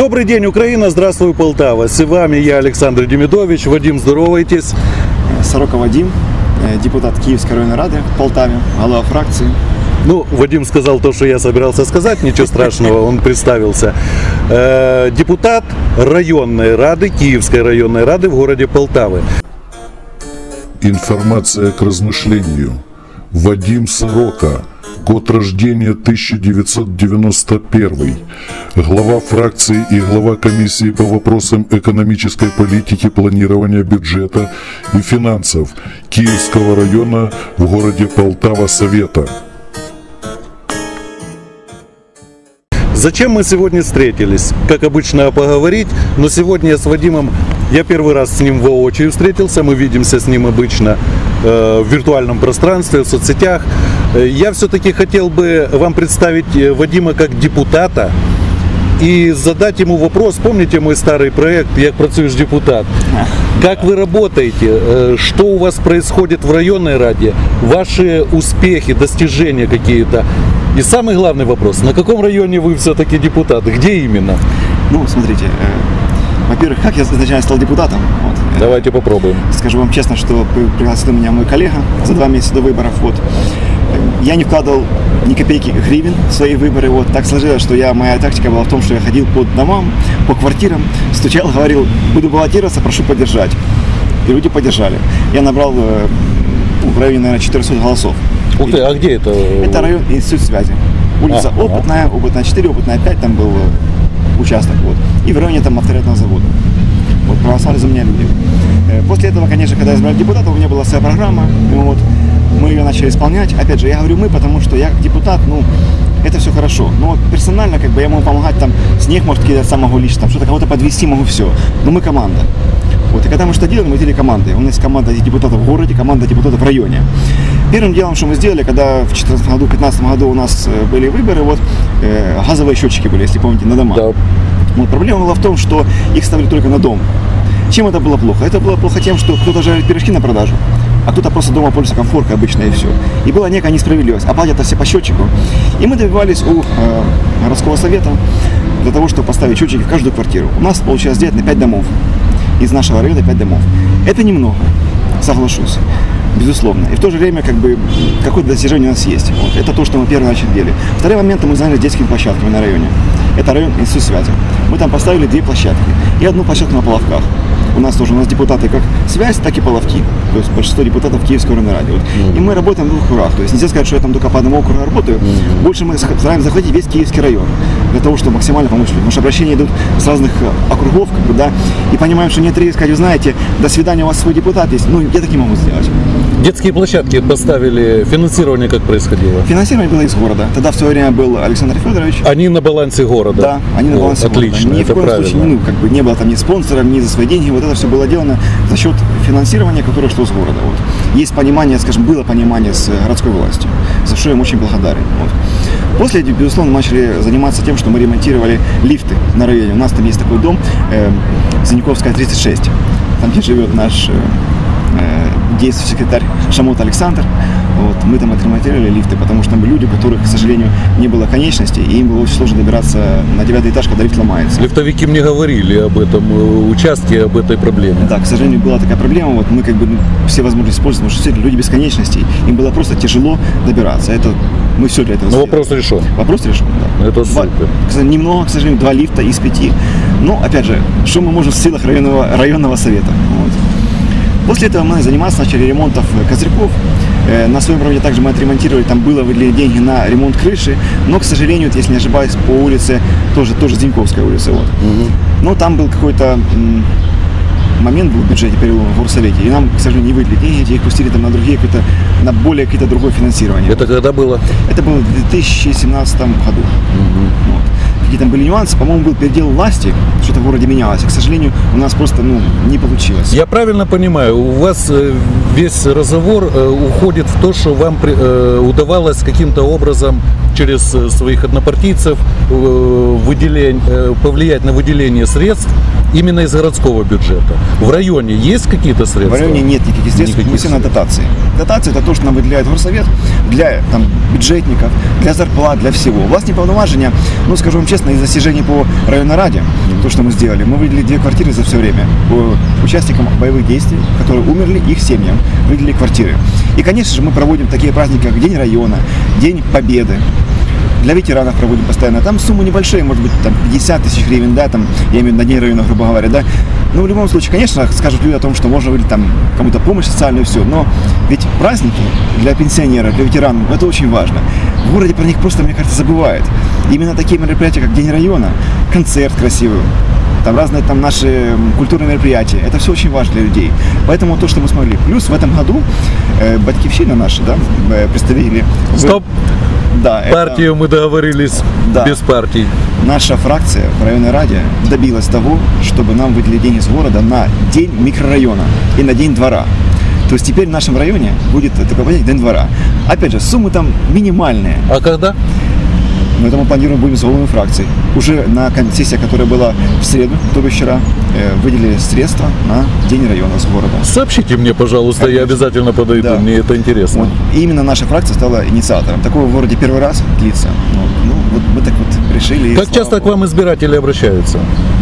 Добрый день, Украина, здравствуй, Полтава. С вами я, Александр Демидович. Вадим, здоровайтесь. Сорока Вадим, депутат Киевской районной рады в Полтаве, глава фракции. Ну, Вадим сказал то, что я собирался сказать, ничего страшного, он представился. Депутат районной рады, Киевской районной рады в городе Полтавы. Информация к размышлению. Вадим Сорока. Год рождения 1991. Глава фракции и глава комиссии по вопросам экономической политики, планирования бюджета и финансов Киевского района в городе Полтава Совета. Зачем мы сегодня встретились? Как обычно, поговорить, но сегодня я с Вадимом, я первый раз с ним воочию встретился, мы видимся с ним обычно в виртуальном пространстве, в соцсетях. Я все-таки хотел бы вам представить Вадима как депутата и задать ему вопрос. Помните мой старый проект «Як працюєш депутат»? Как вы работаете? Что у вас происходит в районной раде? Ваши успехи, достижения какие-то? И самый главный вопрос, на каком районе вы все-таки депутат? Где именно? Ну, смотрите, во-первых, как я изначально стал депутатом? Вот, давайте попробуем. Скажу вам честно, что пригласил меня мой коллега за 2 месяца до выборов. Вот. Я не вкладывал ни копейки гривен в свои выборы. Вот. Так сложилось, что моя тактика была в том, что я ходил по домам, по квартирам, стучал, говорил, буду баллотироваться, прошу поддержать. И люди поддержали. Я набрал в районе, наверное, 400 голосов. Ух ты, а где это? Это район Институт связи. Улица Опытная, Опытная 4, Опытная 5, там был участок. Вот. И в районе там авторитетного завода. Вот, проголосовали за меня люди. После этого, конечно, когда я избрал депутата, у меня была своя программа. Вот, мы ее начали исполнять. Опять же, я говорю мы, потому что я как депутат, это все хорошо. Но вот персонально, я могу помогать, там, снег, может, кидать сам могу лично, что-то кого-то подвести могу, все. Но мы команда. Вот, и когда мы что делаем, мы делали команды. У нас есть команда депутатов в городе, команда депутатов в районе. Первым делом, что мы сделали, когда в 2014 году, в 2015 году у нас были выборы, газовые счетчики были, если помните, на домах. Да. Вот, проблема была в том, что их ставили только на дом. Чем это было плохо? Это было плохо тем, что кто-то жарит пирожки на продажу, а кто-то просто дома пользуется комфорткой обычно и все. И была некая несправедливость. Оплатят все по счетчику. И мы добивались у городского совета для того, чтобы поставить счетчики в каждую квартиру. У нас получилось сделать на 5 домов. Из нашего района 5 домов. Это немного, соглашусь, безусловно. И в то же время, какое-то достижение у нас есть. Вот. Это то, что мы первый начали делать. Второй момент, мы занялись детскими площадками на районе. Это район Институт связи. Мы там поставили 2 площадки и 1 площадку на Половках. У нас депутаты как связь, так и Половки. То есть большинство депутатов Киевской районной рады. Вот. И мы работаем в 2 округах. То есть нельзя сказать, что я там только по одному округу работаю. Больше мы стараемся захватить весь Киевский район. Для того, чтобы максимально помочь людям. Потому что обращения идут с разных округов, и понимаем, что нет риска, сказать, знаете, до свидания, у вас свой депутат есть. Я так не могу сделать. Детские площадки поставили, финансирование как происходило? Финансирование было из города. Тогда в свое время был Александр Федорович. Они на балансе города? Да, они на балансе города. Отлично, ни в коем случае не было там ни спонсоров, ни за свои деньги. Вот это все было делано за счет финансирования, которое шло с города. Вот. Есть понимание, было понимание с городской властью, за что я им очень благодарен. Вот. После, безусловно, мы начали заниматься тем, что мы ремонтировали лифты на районе. У нас там есть такой дом, Заниковская, 36. Там, где живет наш действующий секретарь Шамот Александр. Вот, мы там отремонтировали лифты, потому что там были люди, у которых, к сожалению, не было конечности, и им было очень сложно добираться на 9-й этаж, когда лифт ломается. Лифтовики мне говорили об этом участке, об этой проблеме. Да, к сожалению, была такая проблема. Вот мы все возможности используем, потому что люди без конечностей, им было просто тяжело добираться. Мы все для этого сделали. Вопрос решен. Вопрос решен, да. Это супер. Немного, к сожалению, 2 лифта из 5. Но, опять же, что мы можем в силах районного совета? Вот. После этого мы начали ремонтов козырьков. На своем районе также мы отремонтировали, там было выделили деньги на ремонт крыши, но, к сожалению, если не ошибаюсь, по улице, тоже Зиньковская улица. Вот. Но там был какой-то момент был в бюджете перелома в горсовете, и нам, к сожалению, не выделили деньги, их пустили там на более какое-то другое финансирование. Это когда было? Это было в 2017 году. Вот. Какие там были нюансы, по-моему, был передел власти, что-то в городе менялось, и, к сожалению, у нас просто не получилось. Я правильно понимаю, у вас весь разговор уходит в то, что вам удавалось каким-то образом через своих однопартийцев повлиять на выделение средств именно из городского бюджета. В районе есть какие-то средства? В районе нет никаких средств, мы все на дотации. Дотация – это то, что нам выделяет горсовет для там, бюджетников, для зарплат, для всего. Властные полномочия, ну, скажу вам честно, из достижений по районной раде, то, что мы сделали, мы выделили 2 квартиры за все время участникам боевых действий, которые умерли, их семьям, выделили квартиры. И, конечно же, мы проводим такие праздники, как День района, День Победы. Для ветеранов проводим постоянно. Там суммы небольшие, может быть, там 50 тысяч гривен, да, там, я имею в виду на День района, грубо говоря, да. Но в любом случае, конечно, скажут люди о том, что можно выделить там кому-то помощь социальную и все. Но ведь праздники для пенсионеров, для ветеранов, это очень важно. В городе про них просто, мне кажется, забывают. Именно такие мероприятия, как День района, концерт красивый, там разные там наши культурные мероприятия, это все очень важно для людей. Поэтому то, что мы смогли. Плюс в этом году батькивщина наши, да, представители... Стоп! Да, Партию мы договорились Да. без партий. Наша фракция в районной раде добилась того, чтобы нам выделили деньги из города на день микрорайона и на день двора. То есть теперь в нашем районе будет такой понятие день двора. Опять же, суммы там минимальные. А когда? Но это мы планируем будем с головной фракцией. Уже на сессии, которая была в среду, то есть вчера, выделили средства на день района с города. Сообщите мне, пожалуйста, я обязательно подойду, Да. мне это интересно. Вот. И именно наша фракция стала инициатором. Такого в городе первый раз длится. Ну, вот мы так вот решили. и Как слава часто к богу. вам избиратели обращаются?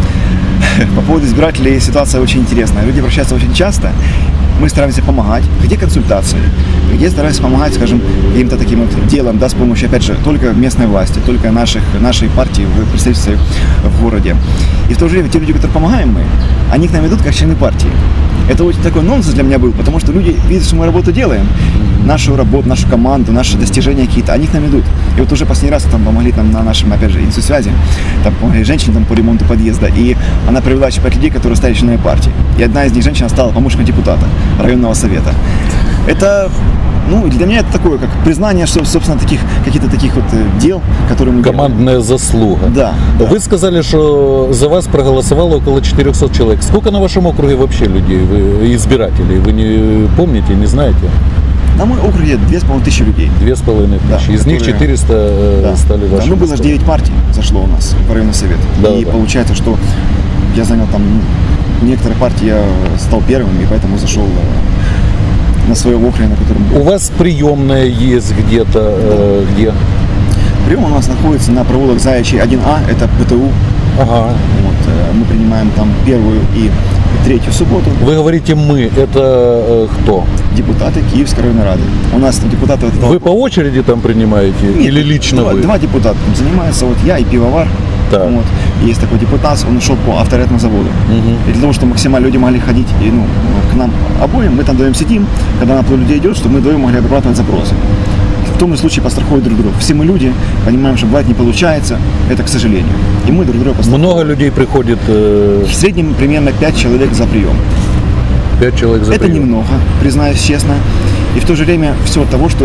По поводу избирателей ситуация очень интересная. Люди обращаются очень часто. Мы стараемся помогать, где консультации, где стараемся помогать, скажем, каким-то таким вот делом, да, с помощью, опять же, только местной власти, только нашей партии в представительстве в городе. И в то же время те люди, которые помогаем мы, они к нам идут как члены партии. Это очень такой нонсенс для меня был, потому что люди видят, что мы работу делаем, нашу работу, нашу команду, наши достижения какие-то, они к нам идут. И вот уже последний раз там помогли там, на нашем, опять же, институте связи, там помогли женщине там, по ремонту подъезда, и она привела еще 5 людей, которые стали членами партии. И одна из них, женщина, стала помощником депутата районного совета. Это, ну, для меня это такое, как признание, что, собственно, каких-то таких вот дел, которые мы делаем. Командная заслуга. Да. Вы сказали, что за вас проголосовало около 400 человек. Сколько на вашем округе вообще людей, избирателей? Вы не помните, не знаете? На мой округе 2500 людей. 2500. Да, Из них которые- 400 стали Да, вашими. ну, было же 9 партий зашло у нас в районный совет. Да, И да. получается, что я занял там некоторые партии, я стал первым, и поэтому зашел на своем округе, на котором был. У вас приемная есть где-то, где? Прием у нас находится на провулок Заячий 1А, это ПТУ. Ага. Вот, мы принимаем там первую и третью субботу. Вы говорите «мы», это кто? Депутаты Киевской районной рады. У нас там депутаты... вот этого- Вы по очереди там принимаете? Нет, Или лично два, вы? Два депутата там занимаются, вот я и пивовар. Так. Вот. Есть такой депутат, он ушел по авторитетному заводу. И для того, чтобы максимально люди могли ходить и, ну, к нам обоим, мы там вдвоем сидим, когда наплыв людей идет, чтобы мы вдвоем могли обрабатывать запросы. В том случае подстраховывать друг друга. Все мы люди, понимаем, что бывает не получается, это к сожалению. И мы друг друга подстраховываем. Много людей приходит, В среднем примерно 5 человек за прием. 5 человек за Это прием. немного, признаюсь честно. И в то же время все от того, что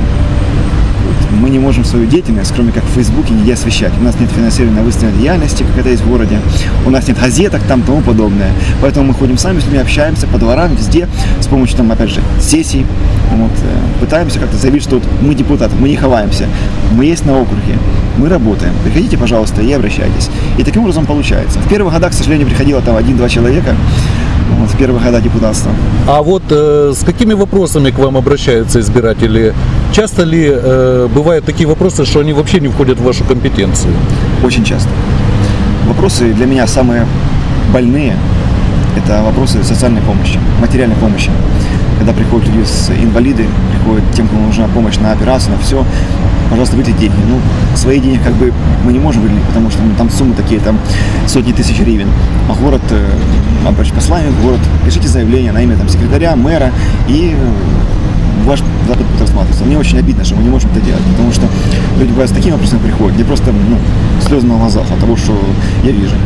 мы не можем свою деятельность, кроме как в Фейсбуке, нигде освещать. У нас нет финансирования на выставленной деятельности, как это есть в городе. У нас нет газеток там и тому подобное. Поэтому мы ходим сами с людьми, общаемся по дворам, везде, с помощью там, опять же, сессий. Вот, пытаемся как-то заявить, что вот мы депутаты, мы не ховаемся, мы есть на округе, мы работаем. Приходите, пожалуйста, и обращайтесь. И таким образом получается. В первых годах, к сожалению, приходило там 1-2 человека, вот, в первых годах депутатства. А вот с какими вопросами к вам обращаются избиратели? Часто ли бывают такие вопросы, что они вообще не входят в вашу компетенцию? Очень часто. Вопросы для меня самые больные – это вопросы социальной помощи, материальной помощи. Когда приходят люди с инвалиды, приходят тем, кому нужна помощь на операцию, на все, пожалуйста, выделите деньги. Ну, свои деньги как бы мы не можем выделить, потому что там суммы такие, там сотни тысяч гривен. А город, послание в город, пишите заявление на имя там, секретаря, мэра, и ваш запад будет рассматриваться. Мне очень обидно, что мы не можем это делать, потому что люди бывают с такими вопросами приходят, где просто слезы на глазах от того, что я вижу.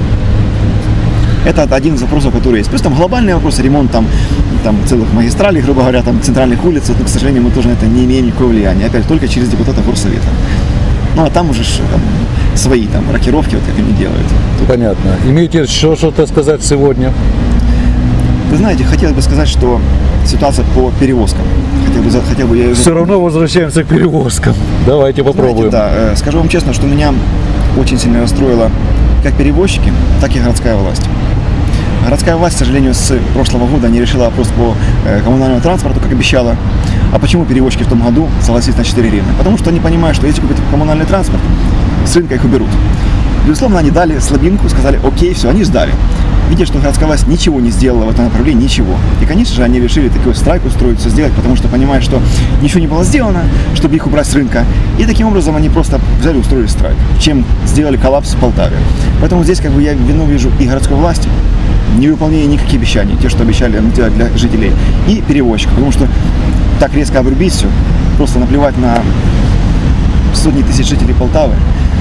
Это один из вопросов, который есть. Плюс там глобальные вопросы, ремонт там целых магистралей, грубо говоря, там центральных улиц, но, к сожалению, мы тоже на это не имеем никакого влияния. Опять только через депутата горсовета. Ну, а там уже там, свои там рокировки, вот как они делают. Понятно. Имеете еще что-то сказать сегодня? Вы знаете, хотелось бы сказать, что ситуация по перевозкам. Хотел бы я... Все равно возвращаемся к перевозкам. Давайте попробуем. Знаете, да, скажу вам честно, что меня очень сильно расстроило как перевозчики, так и городская власть. Городская власть, к сожалению, с прошлого года не решила вопрос по коммунальному транспорту, как обещала. А почему перевозчики в том году согласились на 4 гривны? Потому что они понимают, что если купить коммунальный транспорт, с рынка их уберут. Безусловно, они дали слабинку, сказали, окей, все, они ждали. Видя, что городская власть ничего не сделала в этом направлении, ничего. И, конечно же, они решили такой страйк устроить, все сделать, потому что понимают, что ничего не было сделано, чтобы их убрать с рынка. И таким образом они просто взяли и устроили страйк, чем сделали коллапс в Полтаве. Поэтому здесь как бы я вину вижу и городской власти, невыполнение никаких обещаний, те, что обещали делать для жителей, и перевозчиков. Потому что так резко обрубить все, просто наплевать на сотни тысяч жителей Полтавы.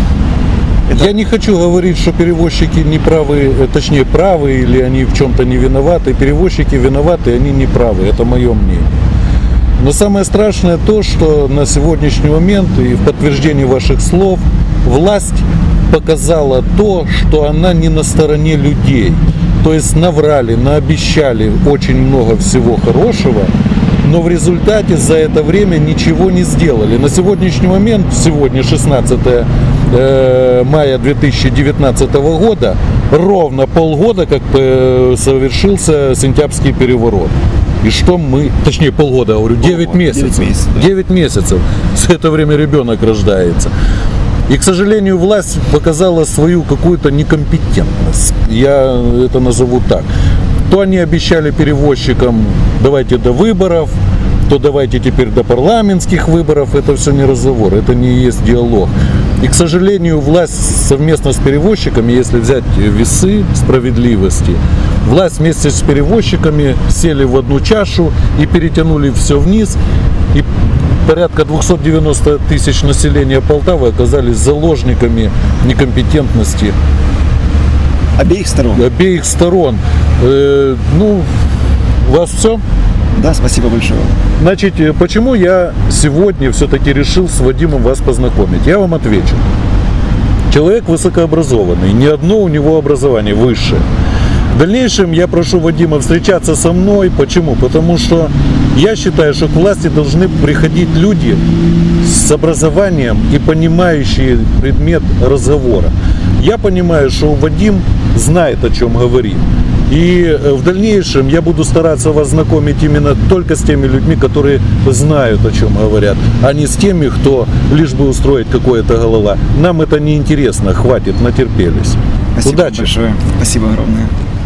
Я не хочу говорить, что перевозчики не правы, точнее правы, или они в чем-то не виноваты. Перевозчики виноваты, они не правы, это мое мнение. Но самое страшное то, что на сегодняшний момент, и в подтверждении ваших слов, власть показала то, что она не на стороне людей. То есть наврали, наобещали очень много всего хорошего, но в результате за это время ничего не сделали. На сегодняшний момент, сегодня 16 мая 2019 года, ровно полгода, как совершился сентябрьский переворот. И что мы, точнее полгода, говорю, 9 месяцев. 9 месяцев. За это время ребенок рождается. И, к сожалению, власть показала свою какую-то некомпетентность. Я это назову так. То они обещали перевозчикам, давайте до выборов, то давайте теперь до парламентских выборов. Это все не разговор, это не есть диалог. И, к сожалению, власть совместно с перевозчиками, если взять весы справедливости, власть вместе с перевозчиками сели в одну чашу и перетянули все вниз. И порядка 290 тысяч населения Полтавы оказались заложниками некомпетентности Обеих сторон. Обеих сторон. Ну, у вас все? Да, спасибо большое. Значит, почему я сегодня все-таки решил с Вадимом вас познакомить? Я вам отвечу. Человек высокообразованный, ни одно у него образование высшее. В дальнейшем я прошу Вадима встречаться со мной. Почему? Потому что я считаю, что к власти должны приходить люди с образованием и понимающие предмет разговора. Я понимаю, что Вадим знает, о чем говорит. И в дальнейшем я буду стараться вас знакомить именно только с теми людьми, которые знают, о чем говорят, а не с теми, кто лишь бы устроить какое-то голова. Нам это не интересно, хватит, натерпелись. Спасибо Удачи. большое. Спасибо огромное.